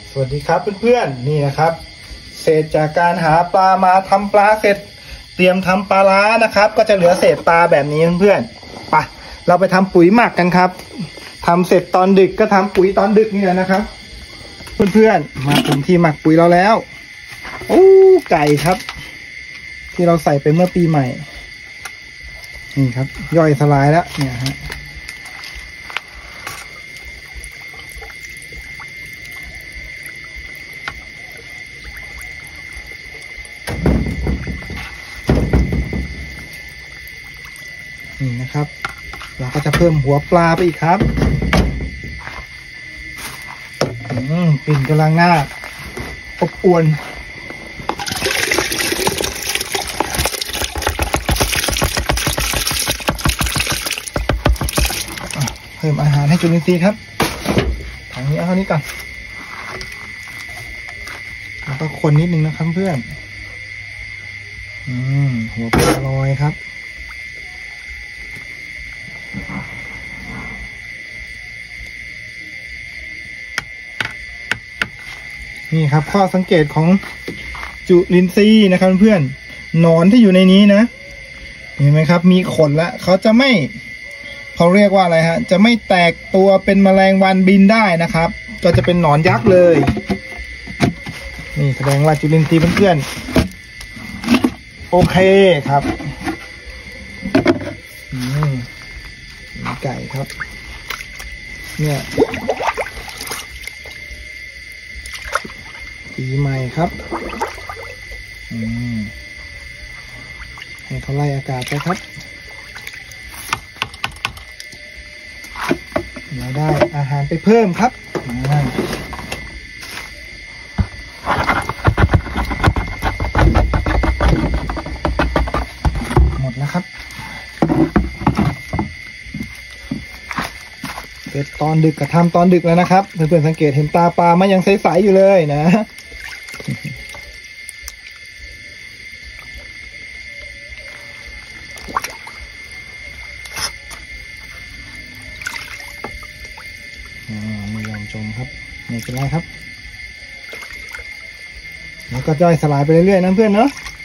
สวัสดีครับเพื่อนๆนี่นะครับเศษจากการหาปลามาทำปลาเสร็จเตรียมทำปลาร้านะครับก็จะเหลือเศษปลาแบบนี้เพื่อนๆไปเราไปทำปุ๋ยหมักกันครับทำเสร็จตอนดึกก็ทำปุ๋ยตอนดึกนี่แหละนะครับเพื่อนๆมาถึงที่หมักปุ๋ยเราแล้วโอ้ไก่ครับที่เราใส่ไปเมื่อปีใหม่นี่ครับย่อยสลายแล้วเนี่ยฮะนี่นะครับเราก็จะเพิ่มหัวปลาไปอีกครับกลิ่นกำลังน่าอบอวลเพิ่มอาหารให้จุลินทรีย์ครับถังนี้เอาเท่านี้ก่อนแล้วก็คนนิดนึงนะครับเพื่อนหัวปลาลอยครับนี่ครับข้อสังเกตของจุลินทรีย์นะครับเพื่อนหนอนที่อยู่ในนี้นะเห็นไหมครับมีขนละเขาจะไม่เขาเรียกว่าอะไรฮะจะไม่แตกตัวเป็นแมลงวันบินได้นะครับก็จะเป็นหนอนยักษ์เลยนี่แสดงว่าจุลินทรีย์เพื่อนๆโอเคครับไก่ครับเนี่ยปีใหม่ครับให้เขาไล่อากาศไปครับเดี๋ยวได้อาหารไปเพิ่มครับหมดแล้วครับเป็นตอนดึกกับทำตอนดึกแล้วนะครับเพื่อนๆสังเกตเห็นตาปลามันยังใสๆอยู่เลยนะไม่ยอมจมครับไม่เป็นไรครับแล้วก็ย่อยสลายไปเรื่อยๆนะเพื่อนเนาะ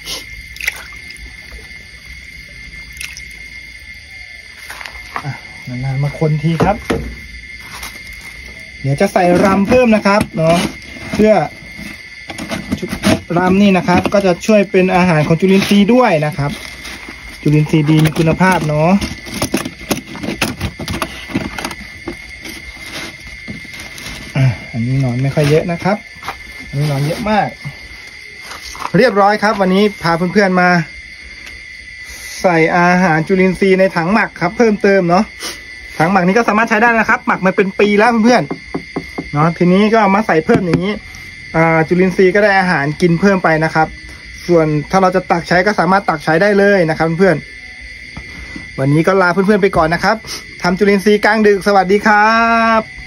นานๆมาคนทีครับเดี๋ยวจะใส่รำเพิ่มนะครับเนาะเพื่อรำนี่นะครับก็จะช่วยเป็นอาหารของจุลินทรีย์ด้วยนะครับจุลินทรีย์ดีมีคุณภาพเนาะอันนี้หนอนไม่ค่อยเยอะนะครับอันนี้หนอนเยอะมากเรียบร้อยครับวันนี้พาเพื่อนๆมาใส่อาหารจุลินทรีย์ในถังหมักครับเพิ่มเติมเนาะถังหมักนี้ก็สามารถใช้ได้นะครับหมักมาเป็นปีแล้วเพื่อนๆเนาะทีนี้ก็เอามาใส่เพิ่มอย่างนี้จุลินทรีย์ก็ได้อาหารกินเพิ่มไปนะครับส่วนถ้าเราจะตักใช้ก็สามารถตักใช้ได้เลยนะครับเพื่อนวันนี้ก็ลาเพื่อนๆไปก่อนนะครับทำจุลินทรีย์กลางดึกสวัสดีครับ